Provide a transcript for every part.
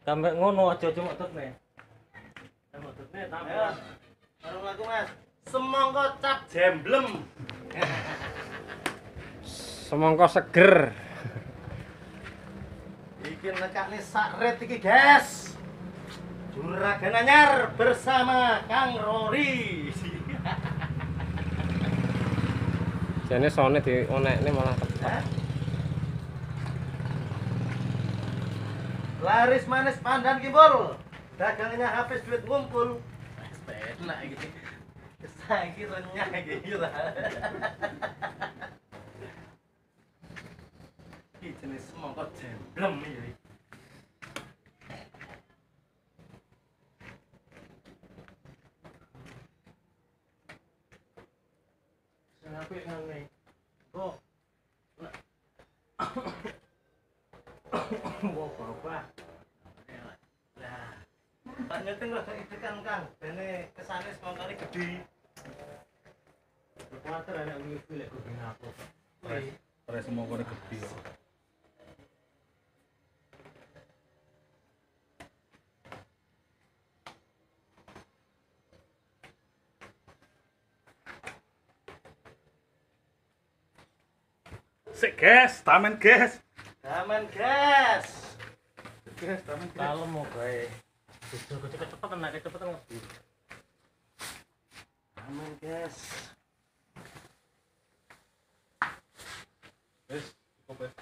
Sampai ngono aja cuma tekne. Sampai tekne tambah. Warung laku Mas. Semangka cap jemblem. Semangka seger. Iki nekakne sak ret iki, guys. Juragan Anyar bersama Kang Rory. Jane sone dionekne malah tepat. Laris manis pandan kimbul. Dagangnya habis duit ngumpul. Wes enak iki. Saiki renyah iki lah. Iki jenis semangka jemblem iki. Sing apik ngene. Kok Wah, bapak. lah. Pak nyeting lho tekan Kang. Bene kesane semangkane gedhi. Kuwatir anak wifi lek kuping aku. Wih. Ora semua kene gede kok. Sik, guys, tamen, guys. Damen gas. Guys, tamen, guys. Kalem mau gawe. Cepet-cepetan nek cepetan mesti. Damen gas. Wis, cukup wis.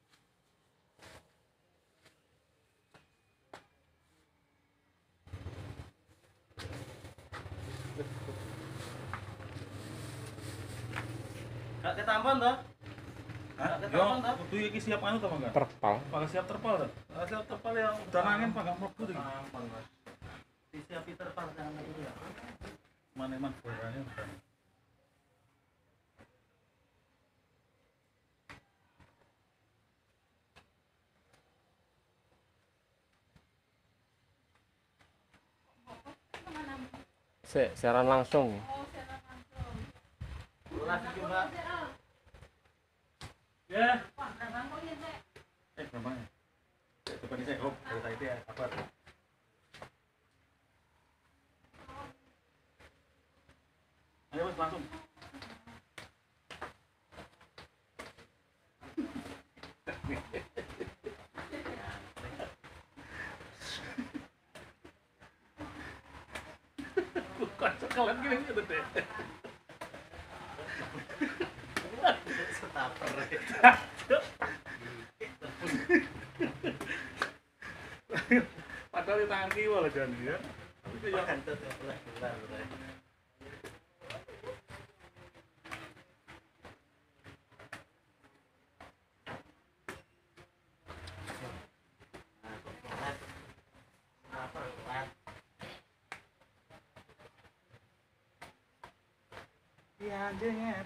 Gak ketampon toh? Hah? Gak Yo, ketampon toh? kudu iki siap anu to, Mangga? Terpal. Pakai siap terpal to? Siap terpal yang udah angin Pak, gak mlebu iki. Ampun, Mas. Disiapi terpal jangan itu ya. Man-man borane udah. Siaran langsung. Lagi coba. Ya. Gampang. Coba ini saya hop, kalau itu ya apa? Ayo Mas langsung. Bukan sekalan gini gitu deh. Setaper. Padahal di tangan kiwa lah jangan ya. Itu ya Kentut ya bulan. Ya dengan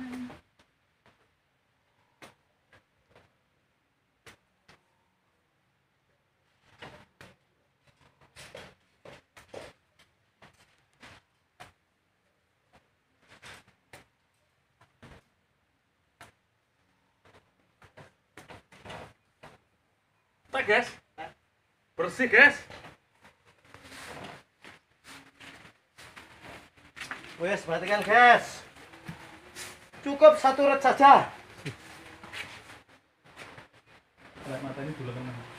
tak guys. Bersih guys. wes perhatikan guys. Cukup satu red saja. Lihat matanya dulu teman.